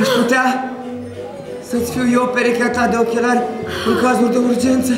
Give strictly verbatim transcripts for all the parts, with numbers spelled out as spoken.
Aș putea să-ți fiu eu perechea ta de ochelari în cazuri de urgență.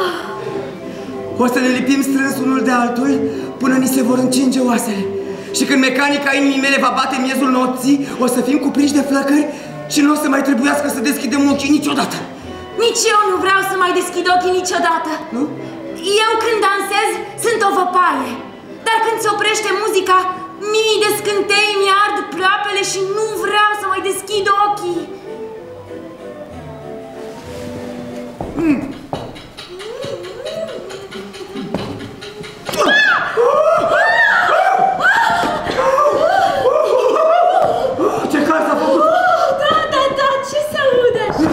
O să ne lipim strâns unul de altul până ni se vor încinge oasele. Și când mecanica inimii mele va bate miezul nopții, o să fim cuprinși de flăcări și nu o să mai trebuiască să deschidem ochii niciodată. Nici eu nu vreau să mai deschid ochii niciodată. Nu? Eu când dansez sunt o văpaie. Dar când se oprește muzica, mii de scântei mi-ard ploapele și nu vreau să mai deschid ochii. Mm. Ce cal s-a făcut? Da, da, da, ce se aude așa?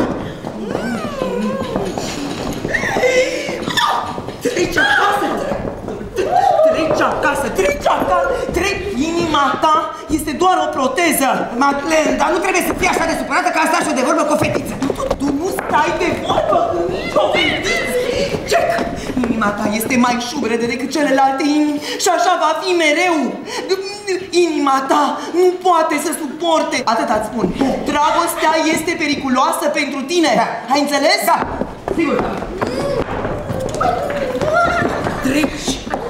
Treci acasă! Treci acasă, treci acasă! Treci, inima ta este doar o proteză! Madeleine, dar nu trebuie să fii așa de supărată că am stat și eu de vorbă cu o fetiță. Tu, tu nu stai de vorbă cu nicio fetiță! Jack, inima ta este mai șubredă decât celelalte inimi și așa va fi mereu! Inima ta nu poate să suporte, atât îți spun, dragostea este periculoasă pentru tine! Da. Ai înțeles? Da, sigur. Treci